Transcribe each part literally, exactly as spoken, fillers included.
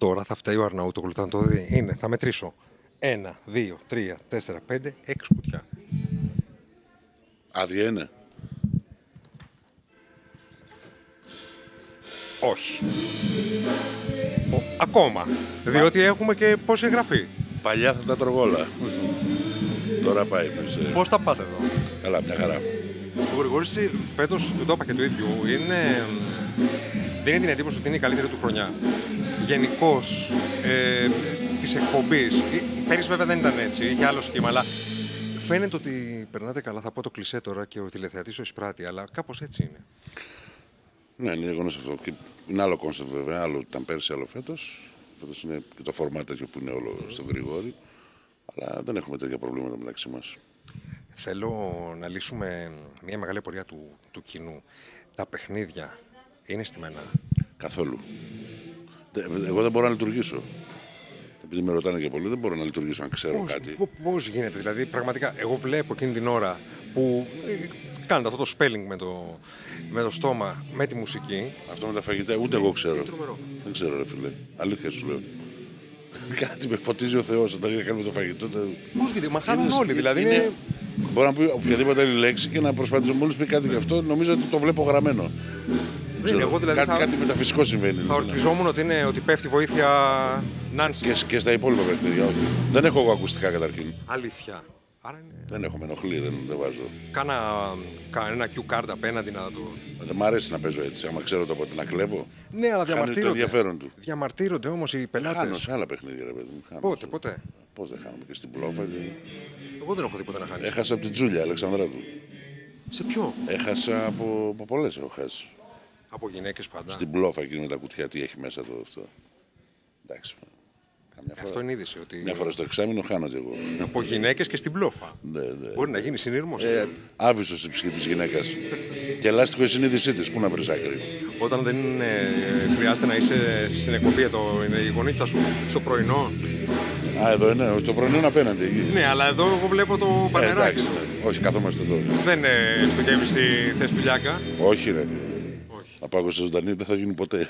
Τώρα θα φταίει ο Αρναούτογλου, θα το δει. Είναι, θα μετρήσω. Ένα, δύο, τρία, τέσσερα, πέντε, έξι κουτιά. Άδεια είναι. Όχι. Ο, ακόμα. Διότι έχουμε και πόση εγγραφή. Παλιά θα τα τρώγω. Τώρα πάει. Σε... Πώς τα πάτε εδώ? Καλά, μια χαρά. Ο Γρηγόρης φέτος, του το είπα και το ίδιο, είναι... δίνει την εντύπωση ότι είναι η καλύτερη του χρονιά. Γενικώς ε, της εκπομπής. Πέρυσι βέβαια δεν ήταν έτσι, είχε άλλο σχήμα, αλλά φαίνεται ότι περνάτε καλά. Θα πω το κλισέ τώρα και ο τηλεθεατής ο εισπράττει, αλλά κάπως έτσι είναι. Ναι, είναι γεγονός αυτό. Και είναι άλλο κόνσεπτ βέβαια. Άλλο ήταν πέρσι, άλλο φέτος. Φέτος είναι και το φορμάτ τέτοιο που είναι όλο στον Γρηγόρη. Αλλά δεν έχουμε τέτοια προβλήματα μεταξύ μας. Θέλω να λύσουμε μια μεγάλη απορία του, του κοινού. Τα παιχνίδια είναι στημένα? Καθόλου. Εγώ δεν μπορώ να λειτουργήσω. Επειδή με ρωτάνε και πολύ, δεν μπορώ να λειτουργήσω αν ξέρω πώς, κάτι. Πώς γίνεται, δηλαδή, πραγματικά, εγώ βλέπω εκείνη την ώρα που ε, κάνετε αυτό το spelling με το, με το στόμα, με τη μουσική. Αυτό με τα φαγητά, ούτε εγώ ξέρω. Είναι τρομερό. Δεν ξέρω, ρε φίλε. Αλήθεια σου λέω. Κάτι με φωτίζει ο Θεός όταν κάνουμε το φαγητό. Πώς γίνεται, μα χάνουν είναι, όλοι. Δηλαδή είναι... είναι... Μπορώ να πει οποιαδήποτε άλλη λέξη και να προσπαθήσω. Μόλις πει κάτι γι' αυτό, νομίζω ότι το βλέπω γραμμένο. Δεν είναι, εγώ δηλαδή κάτι, θα... κάτι μεταφυσικό συμβαίνει. Θα ορκιζόμουν ότι, είναι, ότι πέφτει βοήθεια Νάνση. Και, και στα υπόλοιπα παιχνίδια, όχι. Δεν έχω εγώ ακουστικά καταρχήν. Αλήθεια. Άρα είναι... Δεν έχω, με ενοχλεί, δεν, δεν βάζω. Κάνα ένα cue card απέναντι να το. Δεν μ' αρέσει να παίζω έτσι. Άμα ξέρω το πότε να κλέβω. Ναι, αλλά διαμαρτύρονται. Το ενδιαφέρον του. Διαμαρτύρονται όμως οι πελάτες. Χάνω σε άλλα παιχνίδια, ρε παιδί μου. Πότε, πότε. Πώς δεν χάνουμε και στην πλόφα. Και... Εγώ δεν έχω τίποτα να χάνει. Έχασα από την Τζούλια Αλεξανδράτου. Σε ποιο? Έχασα από, από πολλές έχω χάσει. Από γυναίκες πάντα. Στην πλόφα εκείνη με τα κουτιά, τι έχει μέσα το αυτό. Εντάξει. Καμιά φορά, αυτό είναι είδηση. Ότι... Μια φορά στο εξάμηνο χάνω κι εγώ. Από γυναίκες και στην πλόφα. Ναι, ναι. Μπορεί να γίνει συνειρμός. Ε, άβυσος η ψυχή της γυναίκας. Και ελάστικο η συνείδησή της. Πού να βρεις άκρη. Όταν δεν είναι, χρειάζεται να είσαι στην εκπομπή, το, είναι η γονίτσα σου στο πρωινό. Α, εδώ είναι, το πρωινό είναι απέναντι. Εκεί. Ναι, αλλά εδώ εγώ βλέπω το πανεράκι. Ε, εντάξει, ναι. Όχι, καθόμαστε εδώ. Δεν είναι στο γεύει στη θέση του Λιάκα. Όχι, ρε. Όχι. Να πάω σε ζωντανή δεν θα γίνει ποτέ.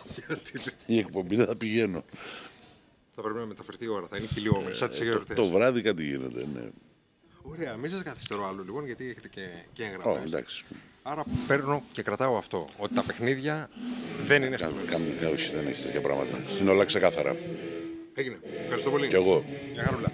Η εκπομπή δεν θα πηγαίνω. Θα πρέπει να μεταφερθεί η ώρα, θα είναι κυλιόμενη, σαν τις εγκαιρωτές. Το βράδυ κάτι γίνεται, ναι. Ωραία, μην σας καθυστερώ άλλο λοιπόν, γιατί έχετε και, και έγγραφα. Oh, εντάξει. Άρα παίρνω και κρατάω αυτό, ότι τα παιχνίδια δεν είναι στο μέλλον. Όχι, δεν έχει τέτοια πράγματα. Είναι όλα ξεκάθαρα. Έγινε. Ευχαριστώ πολύ. Κι εγώ. Μια χαρούλα.